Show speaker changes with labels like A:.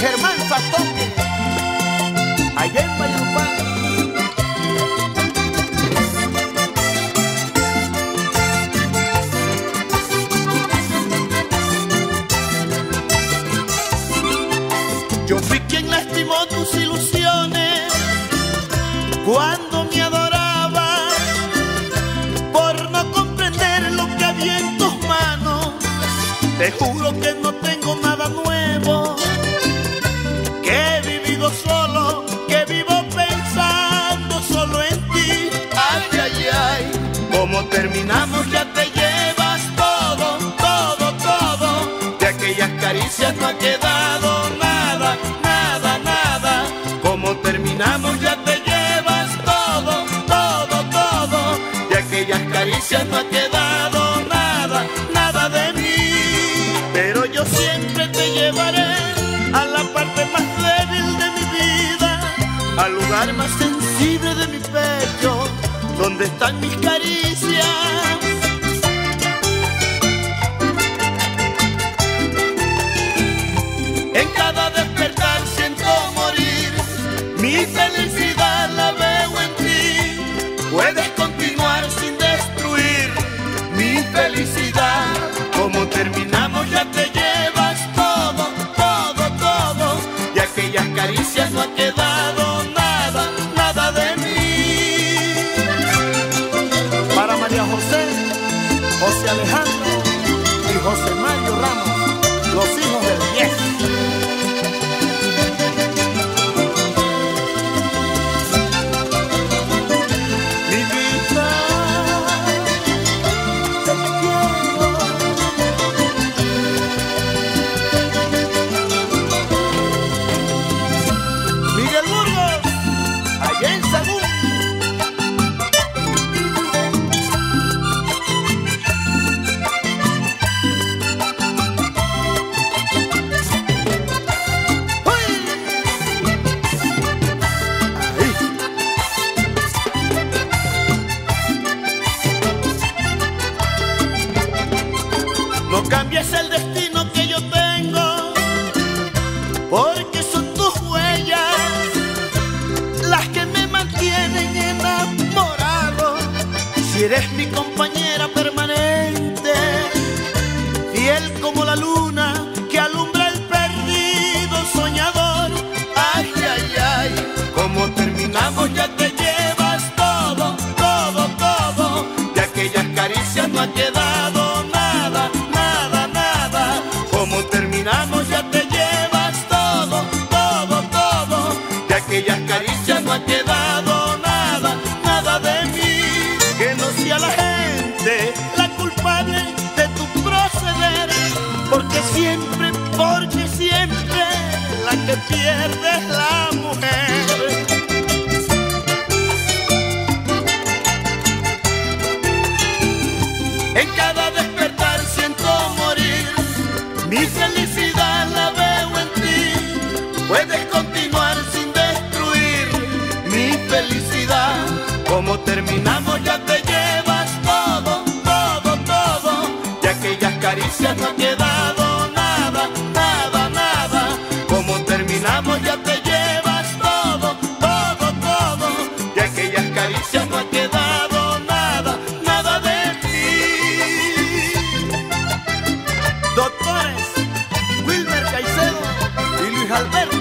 A: Germán Satoque, allá en Valledupar.
B: Yo fui quien lastimó tus ilusiones cuando me adoraba, por no comprender lo que había en tus manos. Te juro que no tengo nada nuevo, que he vivido solo, que vivo pensando solo en ti. Ay, ay, ay, como terminamos ya te llevas todo, todo, todo. De aquellas caricias no ha quedado nada, nada, nada. Como terminamos ya te llevas todo, todo, todo. De aquellas caricias no ha quedado nada, nada de mí. Pero yo siempre te llevaré a la parte más débil de mi vida, al lugar más sensible de mi pecho, donde están mis caricias. En cada despertar siento morir, mi felicidad la veo en ti. Puedes continuar sin destruir mi felicidad. Como terminamos ya te llevas todo, todo, todo. De aquellas caricias no ha quedado nada, nada de mí.
A: Para María José, José Alejandro y José Mario Ramos, los hijos del 10.
B: No cambies el destino que yo tengo, porque son tus huellas las que me mantienen enamorado. Si eres mi compañera permanente, fiel como la luna que alumbra el perdido soñador. Ay, ay, ay, como terminamos ya te llevas todo, todo, todo. De aquellas caricias no ha quedado nada, nada, nada. Como terminamos ya te llevas todo, todo, todo. De aquellas caricias no ha quedado nada, nada de mí. Que no sea la gente la culpable de tu proceder, porque siempre la que pierde es la mujer. En cada despertar siento morir, mi felicidad la veo en ti. Puedes continuar sin destruir mi felicidad. Como terminamos ya te llevas todo, todo, todo. De aquellas caricias no ha quedado nada, nada, nada. Como terminamos ya te llevas todo, todo, todo. De aquellas caricias no ha quedado nada, nada de mí.
A: Doctores Wilmer Caicedo y Luis Alberto